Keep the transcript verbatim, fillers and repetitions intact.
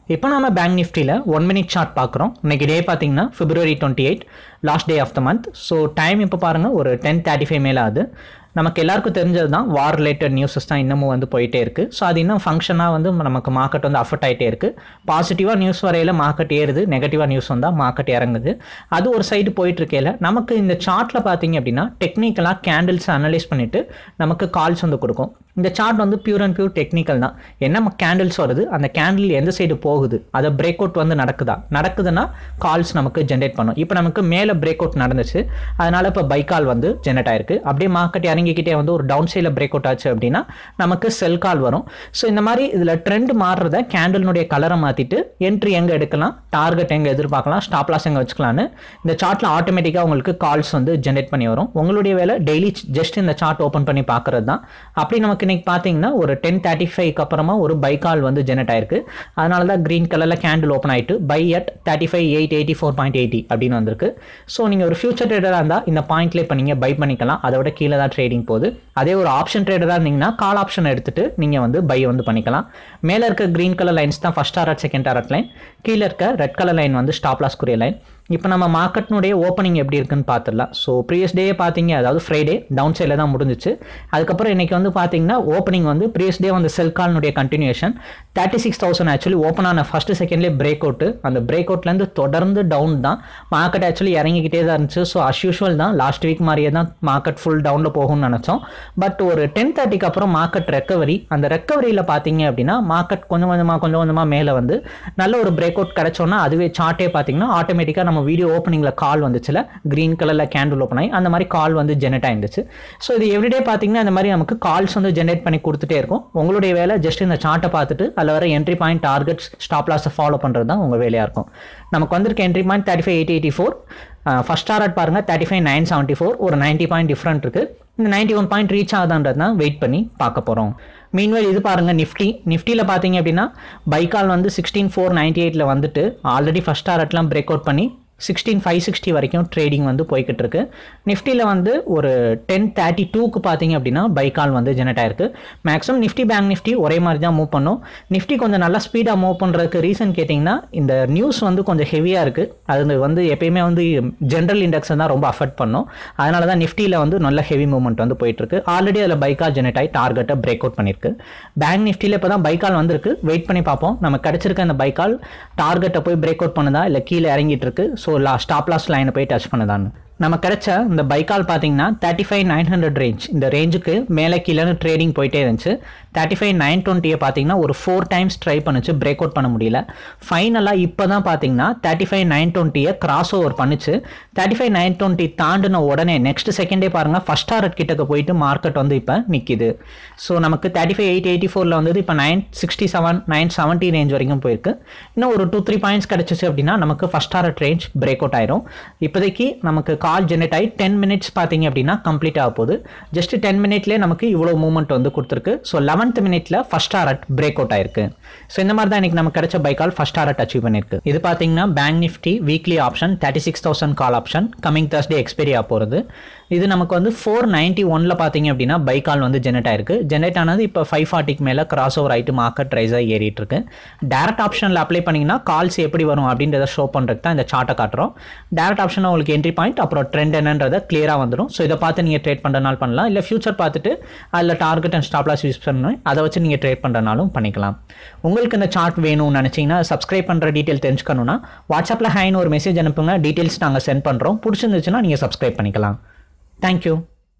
இப்போ நம்ம பேங்க் நிஃப்டியில் ஒன் மினிட் சார்ட் பார்க்குறோம். இன்றைக்கி டே பார்த்தீங்கன்னா February twenty eight last day of the month. So time இப்போ பாருங்கள் ஒரு டென் தேர்ட்டி ஃபைவ் மேலே ஆகுது. நமக்கு எல்லாருக்கும் தெரிஞ்சது தான் வார் ரிலேட்டட் நியூஸஸ் தான் இன்னமும் வந்து போயிட்டே இருக்குது. ஸோ அது இன்னும் ஃபங்க்ஷனாக வந்து நமக்கு மார்க்கெட் வந்து அஃபெக்ட் ஆகிட்டே இருக்குது. பாசிட்டிவாக நியூஸ் வரையில் மார்க்கெட் ஏறுது, நெகட்டிவாக நியூஸ் வந்தால் மார்க்கெட் இறங்குது. அது ஒரு சைடு போயிட்டுருக்கையில் நமக்கு இந்த சார்ட்டில் பார்த்தீங்க அப்படின்னா டெக்னிக்கலாக கேண்டில்ஸ் அனலைஸ் பண்ணிவிட்டு நமக்கு கால்ஸ் வந்து கொடுக்கும். இந்த சார்ட் வந்து பியூர் அண்ட் பியூர் டெக்னிக்கல் தான். என்ன கேண்டில்ஸ் வருது, அந்த கேண்டில் எந்த சைடு போகுது, அதை பிரேக் அவுட் வந்து நடக்குதா, நடக்குதுன்னா கால்ஸ் நமக்கு ஜென்ரேட் பண்ணும். இப்போ நமக்கு மேலே பிரேக் அவுட் நடந்துச்சு, அதனால் இப்போ பை கால் வந்து ஜென்ரேட் ஆயிருக்கு. அப்படியே மார்க்கெட் இறங்கிக்கிட்டே வந்து ஒரு டவுன் சைடில் பிரேக் அவுட் ஆச்சு அப்படின்னா நமக்கு செல் கால் வரும். ஸோ இந்த மாதிரி இதில் ட்ரெண்ட் மாறுறத கேண்டிலுடைய கலரை மாற்றிட்டு என்ட்ரி எங்கே எடுக்கலாம், டார்கெட் எங்கே எதிர்பார்க்கலாம், ஸ்டாப் லாஸ் எங்கே வச்சுக்கலான்னு இந்த சார்ட்டில் ஆட்டோமேட்டிக்காக உங்களுக்கு கால்ஸ் வந்து ஜென்ரேட் பண்ணி வரும். உங்களுடைய வேலை டெய்லி ஜஸ்ட் இந்த சார்ட் ஓப்பன் பண்ணி பார்க்குறது தான். அப்படி நமக்கு இன்னைக்கு பார்த்தீங்கன்னா ஒரு டென் தேர்ட்டி ஃபைவ்க்கு அப்புறமா ஒரு பை கால் வந்து ஜெனரேட் ஆயிருக்கு. அதனால தான் கிரீன் கலரில் கேண்டில் ஓப்பன் ஆகிட்டு buy at thirty five eight eighty four point eighty அப்படின்னு வந்திருக்கு. ஸோ நீங்கள் ஒரு ஃபியூச்சர் ட்ரேடராக இருந்தால் இந்த பாயிண்ட்ல இப்போ நீங்கள் பை பண்ணிக்கலாம். அதை விட கீழே தான் ட்ரேடிங் போகுது. அதே ஒரு ஆப்ஷன் ட்ரேடராக இருந்தீங்கன்னா கால் ஆப்ஷன் எடுத்துட்டு நீங்கள் வந்து பை வந்து பண்ணிக்கலாம். மேலே இருக்க கிரீன் கலர் லைன்ஸ் தான் first target, second target line. கீழே இருக்க ரெட் கலர் லைன் வந்து ஸ்டாப் லாஸ் குறிய லைன். இப்போ நம்ம மார்க்கெட்னுடைய ஓப்பனிங் எப்படி இருக்குன்னு பார்த்துடலாம். ஸோ ப்ரீவியஸ் டே பார்த்தீங்க, அதாவது ஃப்ரைடே டவுன் சைடில் தான் முடிஞ்சிச்சு. அதுக்கப்புறம் இன்றைக்கி வந்து பார்த்தீங்கன்னா ஓப்பனிங் வந்து ப்ரீவியஸ் டே வந்து செல் கால்னுடைய continuation thirty six thousand actually open ஆன ஃபஸ்ட்டு செகண்ட்லேயே பிரேக் அவுட்டு. அந்த பிரேக் அவுட்லேருந்து தொடர்ந்து டவுன் தான். மார்க்கெட் ஆக்சுவலி இறங்கிக்கிட்டே தான் இருந்துச்சு. ஸோ அஸ் யூஷுவல் தான் லாஸ்ட் வீக் மாதிரியே தான் மார்க்கெட் ஃபுல் டவுனில் போகும்னு நினச்சோம். பட் ஒரு டென் தேர்ட்டிக்கு அப்புறம் மார்க்கெட் ரெக்கவரி. அந்த ரெக்கவரியில் பார்த்தீங்க அப்படின்னா மார்க்கெட் கொஞ்சம் கொஞ்சமாக கொஞ்சம் கொஞ்சமாக மேலே வந்து நல்ல ஒரு பிரேக் அவுட் கிடைச்சோன்னா அதுவே சார்ட்டே பார்த்தீங்கன்னா ஆட்டோமேட்டிக்காக நம்ம வீடியோ ஓப்பனிங்கில் கால் வந்துச்சுல, கிரீன் கலரில் கேண்டில் ஓப்பன் ஆகி அந்த மாதிரி கால் வந்து ஜெனரேட் ஆயிருந்துச்சு. ஸோ இது எவ்ரிடே பார்த்தீங்கன்னா இந்த மாதிரி நமக்கு கால்ஸ் வந்து ஜெனரேட் பண்ணி கொடுத்துட்டே இருக்கும். உங்களுடைய வேலை ஜஸ்ட் இந்த சார்ட்டை பார்த்துட்டு அதில் வர என்ட்ரி பாயிண்ட், டார்கெட்ஸ், ஸ்டாப் லாஸை ஃபாலோ பண்ணுறது தான் உங்கள் வேலையாக இருக்கும். நமக்கு வந்திருக்க entry point thirty five eight eighty four, first target பாருங்கள் thirty five nine seventy four, ஒரு நைன்ட்டி பாயிண்ட் டிஃப்ரெண்ட் இருக்குது. இந்த நைன்ட்டி ஒன் பாயிண்ட் ரீச் ஆகுதான்றது தான் வெயிட் பண்ணி பார்க்க போகிறோம். மீன்வைல் இது பாருங்கள் நிஃப்டி. நிஃப்டியில் பார்த்தீங்க அப்படின்னா பைக்கால் வந்து சிக்ஸ்டீன் ஃபோர் நைன்ட்டி எயிட்டில் வந்துட்டு ஆல்ரெடி ஃபர்ஸ்ட் டாரட்லாம் பிரேக் அவுட் பண்ணி சிக்ஸ்டீன் ஃபைவ் சிக்ஸ்டி வரைக்கும் ட்ரேடிங் வந்து போய்கிட்டு இருக்கு. நிஃப்டியில் வந்து ஒரு டென் தேர்ட்டி டூக்கு பார்த்தீங்க அப்படின்னா பைக்கால் வந்து ஜெனரேட் ஆயிருக்கு. மேக்ஸிமம் நிஃப்டி பேங்க் நிஃப்டி ஒரே மாதிரி தான் மூவ் பண்ணும். நிஃப்டி கொஞ்சம் நல்லா ஸ்பீடாக மூவ் பண்ணுறதுக்கு ரீசன் கேட்டிங்கன்னா இந்த நியூஸ் வந்து கொஞ்சம் ஹெவியாக இருக்குது. அது வந்து எப்பயுமே வந்து ஜென்ரல் இண்டெக்ஸை தான் ரொம்ப அஃபெக்ட் பண்ணும். அதனால தான் நிஃப்டியில் வந்து நல்ல ஹெவி மூவ்மெண்ட் வந்து போயிட்டுருக்கு. ஆல்ரெடி அதில் பைக்கால் ஜெனரேட் ஆகி டார்கெட்டை பிரேக் அவுட் பண்ணியிருக்கு. பேங்க் நிஃப்டியில் இப்போ தான் பைக்கால் வந்திருக்கு. வெயிட் பண்ணி பார்ப்போம் நம்ம கிடச்சிருக்க அந்த பைக்கால் டார்கெட்டை போய் பிரேக் அவுட் பண்ணுதா இல்லை கீழே இறங்கிட்டு இருக்கு. ஸோ லா ஸ்டாப் லாஸ் லைனை போய் டச் பண்ணுதான்னு நம்ம கிடைச்ச இந்த பைக்கால் பார்த்தீங்கன்னா thirty five nine hundred range, இந்த ரேஞ்சுக்கு மேலே கீழே ட்ரேடிங் போயிட்டே இருந்துச்சு. தேர்ட்டி ஃபைவ் நைன் டுவெண்ட்டியை பார்த்தீங்கன்னா ஒரு ஃபோர் டைம்ஸ் ட்ரை பண்ணுச்சு, பிரேக் அவுட் பண்ண முடியல. ஃபைனலாக இப்போ தான் பார்த்தீங்கன்னா தேர்ட்டி ஃபைவ் நைன் டுவெண்ட்டியை கிராஸ் ஓவர் பண்ணிச்சு. தேர்ட்டி ஃபைவ் நைன் டுவெண்ட்டி தாண்டின உடனே நெக்ஸ்ட் செகண்டே பாருங்கள் ஃபர்ஸ்ட் டாரட் கிட்டக்கு போயிட்டு மார்க்கெட் வந்து இப்போ நிற்கிது. ஸோ நமக்கு தேர்ட்டி ஃபைவ் எயிட் எயிட்டி ஃபோரில் வந்து இப்போ nine sixty seven nine seventy range வரைக்கும் போயிருக்கு. இன்னும் ஒரு டூ த்ரீ பாயிண்ட்ஸ் கிடச்சிச்சு அப்படின்னா நமக்கு first target range break out ஆயிரும். இப்போதைக்கு நமக்கு கால் ஜெனரேட் ஆகி டென் மினிட்ஸ் பார்த்தீங்க அப்படின்னா கம்ப்ளீட் ஆக போகுது. ஜஸ்ட் டென் மினிட்லேயே நமக்கு இவ்வளோ மூவ்மெண்ட் வந்து கொடுத்துருக்கு. ஸோ லெவன்த் மினிட்ல ஃபர்ஸ்ட் டாரட் பிரேக் அவுட் ஆயிருக்கு. ஸோ இந்த மாதிரி தான் இன்னைக்கு நமக்கு கிடைச்ச buy call first target achieve பண்ணிருக்கு. இது பார்த்தீங்கன்னா bank Nifty weekly option thirty six thousand call option coming Thursday expiry ஆக போகிறது. இது நமக்கு வந்து ஃபோர் நைன்ட்டி ஒன்ல பார்த்தீங்க அப்படின்னா பை கால் வந்து ஜெனரேட் ஆயிருக்கு. ஜெனரேட் ஆனது இப்போ ஃபைவ் ஃபார்ட்டிக்கு மேலே கிராஸ் ஓவர் ஆகிட்டு மார்க்கெட் ரைஸாக ஏறிட்டு இருக்கு. டேரக்ட் ஆப்ஷனில் அப்ளை பண்ணிங்கன்னா கால்ஸ் எப்படி வரும் அப்படின்றத ஷோ பண்ணுறதுக்கு தான் இந்த சார்ட்டை காட்டுறோம். டேரக்ட் ஆப்ஷனில் உங்களுக்கு என்ட்ரி பாயிண்ட் அப்புறம் ட்ரெண்ட் என்னன்றதை கிளியராக வந்துடும். ஸோ இதை பார்த்து நீங்கள் ட்ரேட் பண்ணுறனாலும் பண்ணலாம், இல்லை ஃபியூச்சர் பார்த்துட்டு அதில் target and stop loss use பண்ணணும், அதை வச்சு நீங்கள் ட்ரேட் பண்ணுறனாலும் பண்ணிக்கலாம். உங்களுக்கு இந்த சார்ட் வேணும்னு நினச்சிங்கன்னா சப்ஸ்கிரைப் பண்ணுற டீட்டெயில் தெரிஞ்சுக்கணுன்னா வாட்ஸ்அப்பில் ஹைன்னு ஒரு மெசேஜ் அனுப்புங்க. டீட்டெயில்ஸ் நாங்கள் சென்ட் பண்ணுறோம். பிடிச்சிருந்துச்சுன்னா நீங்கள் சப்ஸ்கிரைப் பண்ணிக்கலாம். Thank you.